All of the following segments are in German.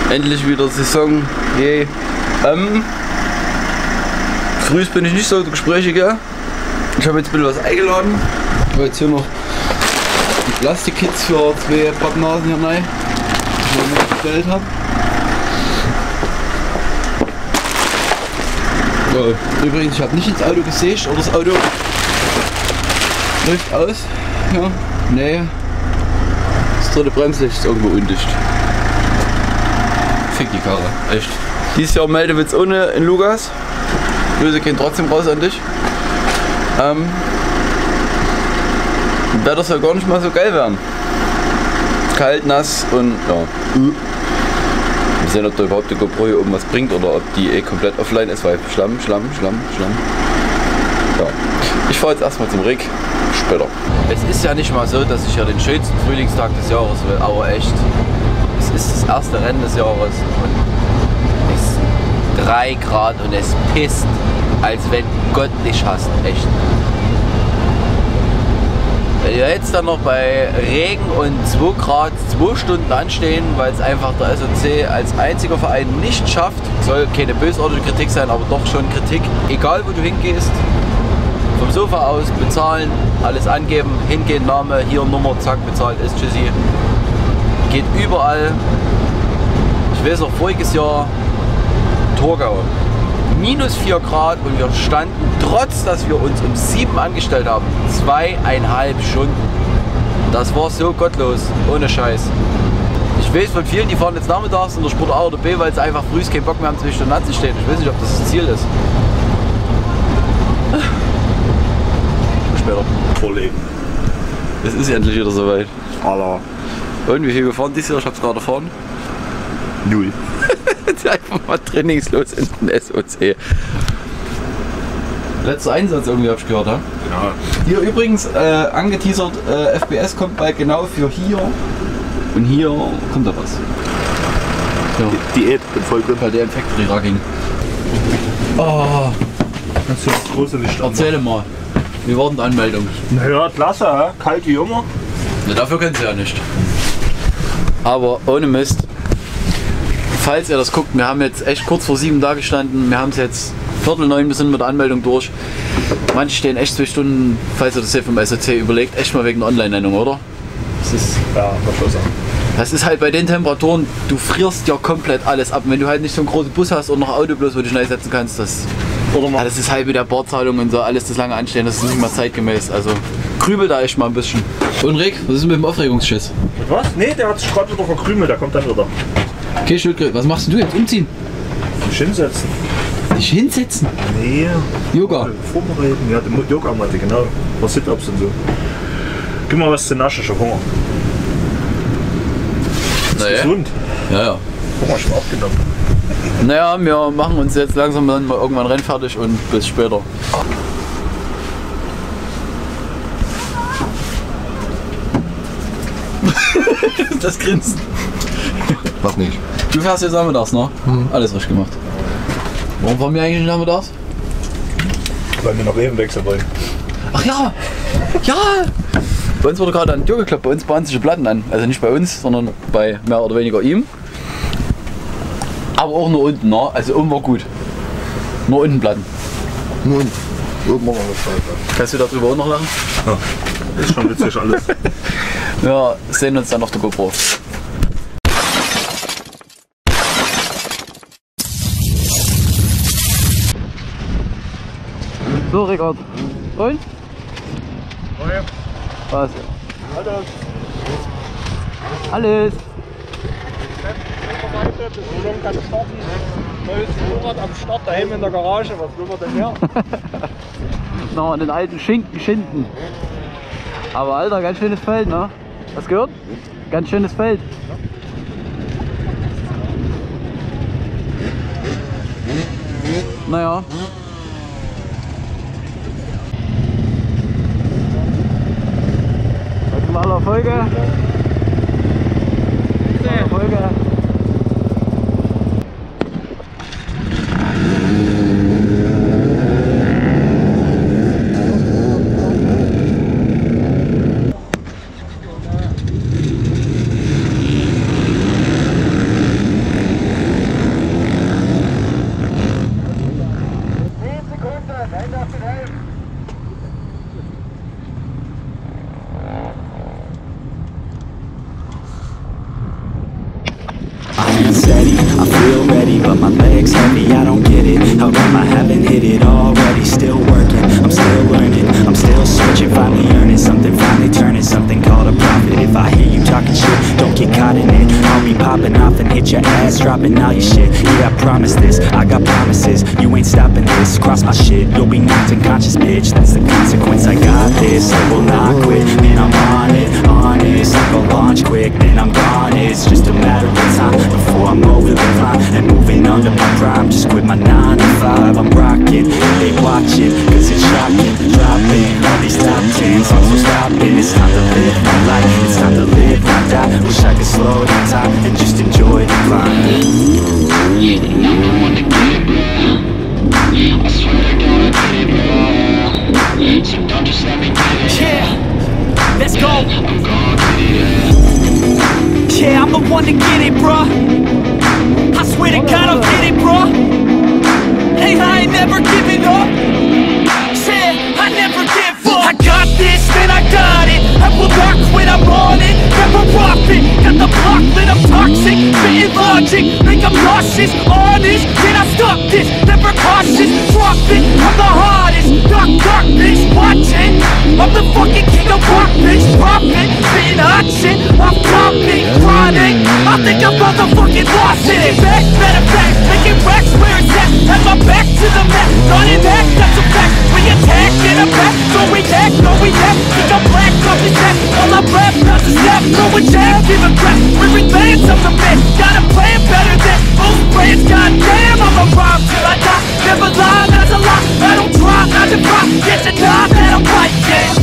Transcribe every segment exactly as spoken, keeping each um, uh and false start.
Endlich wieder Saison. Yay. Ähm, früh bin ich nicht so der Gesprächige. Ich habe jetzt ein bisschen was eingeladen. Ich habe jetzt hier noch die Plastikkits für zwei Pappnasen hier rein, die ich mir bestellt habe. So, übrigens, ich habe nicht ins Auto gesägt, oder das Auto läuft aus. Ja, nee. Das dritte Bremslicht ist irgendwo undicht. Fick die Karre, echt. Dieses Jahr Meldewitz ohne in Lugas. Grüße gehen trotzdem raus an dich. Ähm, Wetter soll gar nicht mal so geil werden. Kalt, nass und ja. Wir sehen, ob da überhaupt die GoPro hier oben was bringt oder ob die eh komplett offline ist, weil Schlamm, Schlamm, Schlamm, Schlamm. Ja. Ich fahre jetzt erstmal zum Rick. Später. Es ist ja nicht mal so, dass ich ja den schönsten Frühlingstag des Jahres will, aber echt. Es ist das erste Rennen des Jahres und es ist drei Grad und es pisst, als wenn Gott dich hasst, echt. Wenn wir jetzt dann noch bei Regen und zwei Grad zwei Stunden anstehen, weil es einfach der S O C als einziger Verein nicht schafft, soll keine bösartige Kritik sein, aber doch schon Kritik, egal wo du hingehst, vom Sofa aus bezahlen, alles angeben, hingehen, Name, hier Nummer, zack, bezahlt ist, tschüssi. Geht überall. Ich weiß noch, voriges Jahr Torgau. Minus vier Grad und wir standen, trotz dass wir uns um sieben angestellt haben, zweieinhalb Stunden. Das war so gottlos, ohne Scheiß. Ich weiß von vielen, die fahren jetzt nachmittags in der Sport A oder B, weil sie einfach früh keinen Bock mehr haben, zwei Stunden anzustehen. Ich weiß nicht, ob das das Ziel ist. Später. Vorlegen. Es ist endlich wieder soweit. Allah. Und wie viel wir fahren dieses Jahr? Ich hab's gerade erfahren. Null. Einfach mal trainingslos in den S O C. Letzter Einsatz irgendwie, hab ich gehört, ja? Ja. Hier übrigens äh, angeteasert, äh, F P S kommt bald genau für hier. Und hier kommt da was. Ja. Diät, bin voll drin. Bei der Factory Rugging. Oh, Kannst du das große Licht erzähl mal. Wie war denn die Anmeldung? Naja, klasse, hä? Kalt wie immer. Ja, dafür können sie ja nicht. Aber ohne Mist. Falls ihr das guckt, wir haben jetzt echt kurz vor sieben da gestanden. Wir haben es jetzt Viertel neun, wir sind mit der Anmeldung durch. Manche stehen echt zwei Stunden, falls ihr das hier vom S O C überlegt, echt mal wegen der Online-Nennung, oder? Das ist, Ja, verschlossen. das ist halt bei den Temperaturen, du frierst ja komplett alles ab. Und wenn du halt nicht so einen großen Bus hast und noch ein Auto bloß, wo du dich schnell setzen kannst, das, Oder mal. ja, das ist halt mit der Bordzahlung und so, alles das lange Anstehen, das ist nicht mal zeitgemäß. Also grübel da echt mal ein bisschen. Und Rick, was ist mit dem Aufregungsschiss? Was? Nee, der hat sich gerade wieder verkrümelt, der kommt dann wieder. Okay, Schildkröte, was machst du jetzt? Umziehen? Sich hinsetzen. Dich hinsetzen? Nee. Yoga? Vorbereiten. Ja, die Yoga-Matte, genau. Was Sit-Ups und so. Gib mal was zu naschen, ich hab Hunger. Ist Naja. gesund. Ja, ja. Hunger schon abgenommen. Naja, wir machen uns jetzt langsam dann mal irgendwann rennfertig und bis später. Das Grinsen. Mach nicht. Du fährst jetzt nachmittags, ne? Mhm. Alles richtig gemacht. Warum fahren wir eigentlich nachmittags? Weil wir noch Leben wechseln wollen. Ach ja! Ja! Bei uns wurde gerade an die Tür geklappt, bei uns bahnen sich die Platten an. Also nicht bei uns, sondern bei mehr oder weniger ihm. Aber auch nur unten, ne? Also oben war gut. Nur unten Platten. Nun, oben machen wir was. Kannst du darüber auch noch lachen? Ja. Ist schon witzig alles. Wir sehen uns dann auf der GoPro. So, Rickard. Und? Okay. Was? Alles. Alles. Saison kann starten. Neues Motorrad am Start, daheim in der Garage. Was will man denn mehr? Nochmal den alten Schinken schinden. Aber Alter, ganz schönes Feld, ne? Hast du gehört? Ganz schönes Feld. Naja. Maximale Folge. Folge. hands steady, I feel ready, but my legs heavy, I don't get it. How come I haven't hit it already? Still working, I'm still learning, I'm still searching, finally earning something, finally turning something called a profit. If I hear you talking shit, don't get caught in it. I'll be popping off and hit your ass, dropping all your shit. Yeah, I promise this, I got promises, you ain't stopping this. Cross my shit, you'll be knocked unconscious, bitch. That's the consequence, I got this, I will not quit. Man, I'm on it, honest, I go launch quick, then I'm gone. It's just a matter of time before I'm over the climb and moving under my prime. Just quit my nine to five, I'm rocking, they watching, cause it's shocking. Dropping all these top tens, I'm so stopping. It's time to live my life, it's time to live, not die. Wish I could slow down time and just enjoy the climb. Yeah, number one to get it, bro. I swear to God I get it, bro. So don't just let me get it. Yeah, let's go. I'm gonna get it. Yeah, I'm the one to get it, bro. I swear to God I'll get it, bro. Hey, I ain't never giving up. Yeah, I never give up. I got this, man, I got it. I will not quit, I'm on it. Never profit, got the block lit, I'm toxic. Spitting logic, make them nauseous. Honest, can I stop this? Never cautious, drop it. I'm the hardest, dark, dark, bitch, watch it. I'm the fucking king of rock, bitch, drop it. Spitting hot shit, off topic, chronic. I think I'm motherfucking lost it. Back, better back, making racks where it's at. Have my back to the mat, not in that, that's a fact. We attack in a back, so we act, no we act. Think I'm black, off his back. All I rap, not to step, throw a jab, give a crap. We're advanced, I'm the man, got a plan better than most brands. Goddamn, I'm a rhyme till I die. Never lie, that's a lie. I don't try, not to try. Get the time that I'm right, yeah.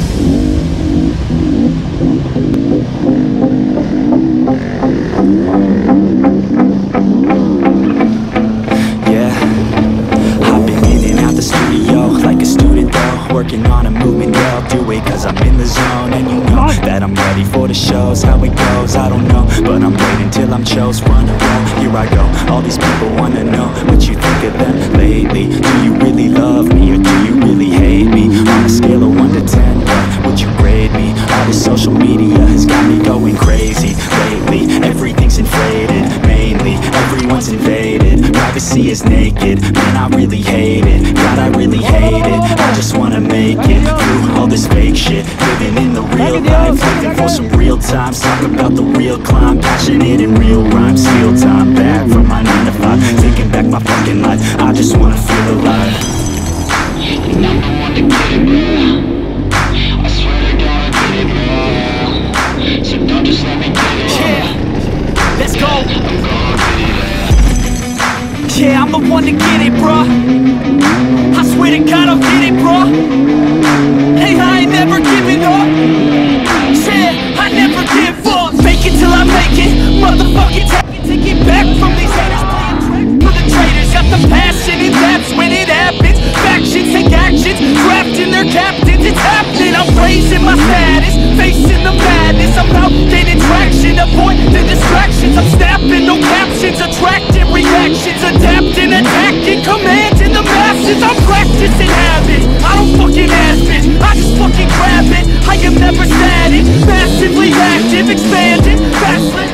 Working on a movement, yeah, I'll do it cause I'm in the zone. And you know that I'm ready for the shows. How it goes, I don't know, but I'm waiting till I'm chose. Run around, here I go. All these people wanna know what you think of them lately. Do you really love me or do you really hate me? On a scale of one to ten, what would you grade me? All this social media has got me going crazy lately. Everything's inflated, mainly everyone's invaded. Privacy is naked, man, I really hate it. God, I really hate it. I just wanna make it through all this fake shit. Living in the real life, looking for some real times. Talk about the real climb, passionate in real rhymes. Steal time back from my nine to five, taking back my fucking life. I just wanna feel alive. Number one to get it, bro. I swear to God I get it, bro. So don't just let me get it. Yeah, let's go. I'm gonna get it. Yeah, I'm the one to get it, bro. I swear to God I'll get it, bro. Hey, I ain't never giving up. Yeah, I never give up. Fake it till I make it. Motherfucking take it, take it back from these haters. Playing tricks for the traitors. Got the passion in that's when it happens. Factions take actions, drafting their captains. It's happening, I'm raising my status. Facing the madness, I'm out gaining traction. Avoid the distractions, I'm snapping, no captions. Attracting reactions, adapting, attacking, commanding the masses. I'm practicing habits, I don't fucking ask bitch, I just fucking grab it. I am never static, massively active, expanding, fastly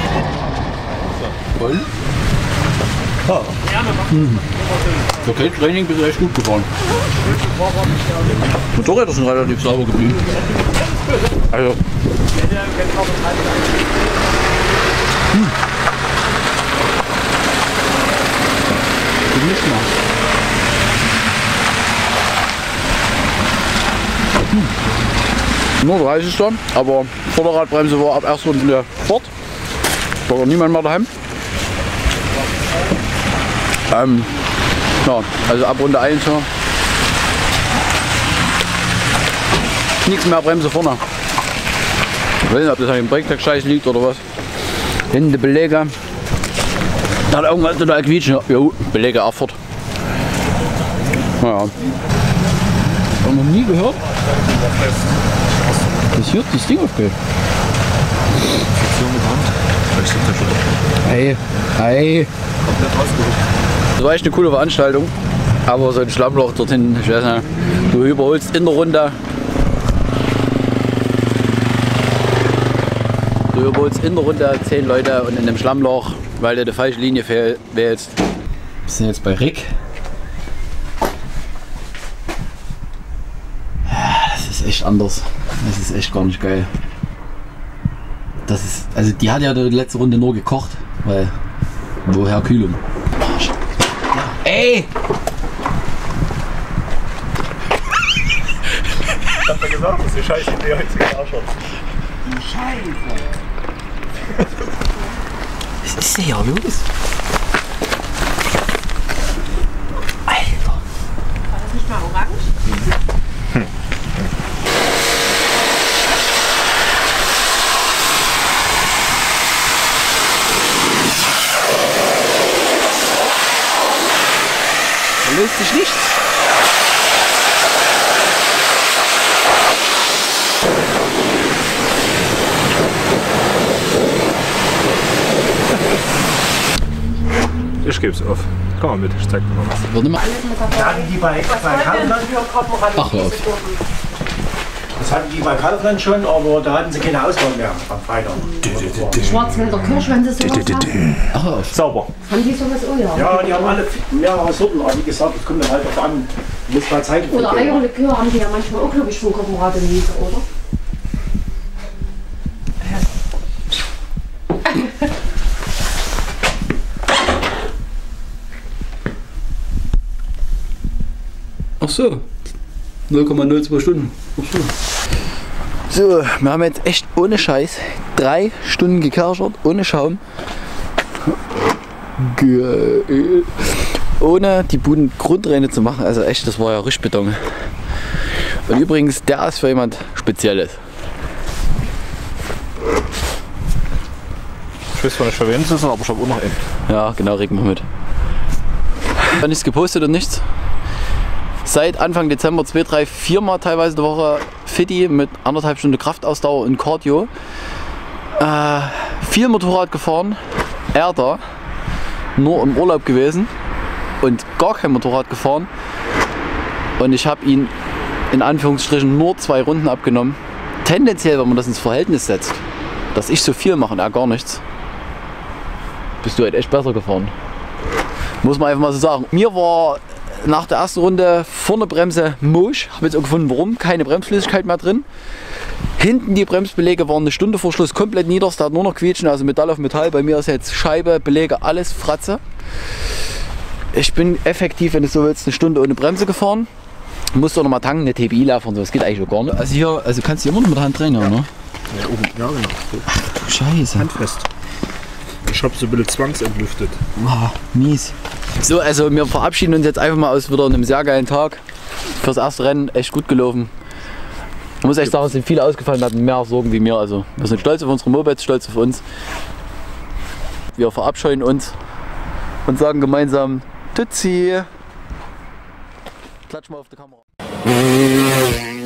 Voll? Ja. Mhm. Okay, Training bist du echt gut gefahren. Motorräder sind relativ sauber geblieben. Also. Hm. Nicht mehr. Hm. Nur dreißig, aber Vorderradbremse war ab erster Runde fort. Da war niemand mehr daheim. Ähm, ja, also ab Runde eins ja. Nichts mehr Bremse vorne. Ich weiß nicht, ob das an dem Brake-Scheiß liegt oder was. Hinten die Belege. Da hat irgendwas total quietschen. Jo, Belege Erfurt. Naja. Haben wir noch nie gehört. Das hier das Ding aufgeht. Hey, hey. Das war echt eine coole Veranstaltung, aber so ein Schlammloch dorthin, ich weiß nicht, du überholst in der Runde, du Du überholst in der Runde zehn Leute und in einem Schlammloch, weil du die falsche Linie wählst. Wir sind jetzt bei Rick. Das ist echt anders. Das ist echt gar nicht geil. Das ist, also die hat ja die letzte Runde nur gekocht, weil woher Kühlung? Ey! Ich hab ja gesagt, das ist die scheiß Idee heute zu Arschloch. Die Scheiße! Was ist denn hier los? Alter! War das nicht mal orange? Hm. Da löst sich nichts. Ich geb's auf. Komm mal mit, ich zeig dir mal was. Würde mal. Da hatten die bei, bei Kaufland, Ach, hör auf. das hatten die bei Kaufland schon, aber da hatten sie keine Auswahl mehr am Freitag. Schwarzwälder Kirsch, wenn sie sowas haben. Ach, hör auf. Sauber. Haben die sowas auch, ja? Ja, die haben alle mehrere Sorten, aber wie gesagt, das kommt dann halt auch an. Du musst mal zeigen. Oder Eierlikör haben die ja manchmal auch, glaube ich, von Koppenradenwiese, oder? Ach so, null Komma null zwei Stunden. Ach so. So, wir haben jetzt echt ohne Scheiß drei Stunden gekerchert, ohne Schaum. Geil. Ohne die Buden Grundreine zu machen, also echt, das war ja Rischbeton. Und übrigens, der ist für jemand Spezielles. Ich weiß zwar nicht, für wen es ist, aber ich habe auch noch einen. Ja, genau, regen wir mit. Ich habe nichts gepostet und nichts. Seit Anfang Dezember zwei, drei, viermal teilweise die Woche Fitti mit anderthalb Stunden Kraftausdauer und Cardio. Äh, viel Motorrad gefahren, er da, nur im Urlaub gewesen und gar kein Motorrad gefahren. Und ich habe ihn in Anführungsstrichen nur zwei Runden abgenommen. Tendenziell, wenn man das ins Verhältnis setzt, dass ich so viel mache und er gar nichts, bist du halt echt besser gefahren. Muss man einfach mal so sagen. Mir war nach der ersten Runde vorne Bremse Mosch, habe jetzt auch gefunden, warum, keine Bremsflüssigkeit mehr drin. Hinten die Bremsbeläge waren eine Stunde vor Schluss komplett nieders, da hat nur noch Quietschen, also Metall auf Metall. Bei mir ist jetzt Scheibe, Beläge, alles Fratze. Ich bin effektiv, wenn du so willst, eine Stunde ohne Bremse gefahren. Musst du noch mal tanken, eine T B I laufen und so, das geht eigentlich auch gar nicht. Also hier, also kannst du immer noch mit der Hand drehen, ja, ne? Ja, oben. Ja, genau. Ach, du Scheiße. Handfest. Ich habe so ein bisschen zwangsentlüftet. Oh, mies. So, also wir verabschieden uns jetzt einfach mal aus wieder einem sehr geilen Tag. Fürs erste Rennen echt gut gelaufen. Ich muss echt sagen, es sind viele ausgefallen, wir hatten mehr Sorgen wie mir. Also wir sind stolz auf unsere Mopeds, stolz auf uns. Wir verabscheuen uns und sagen gemeinsam Tutsi. Klatsch mal auf die Kamera.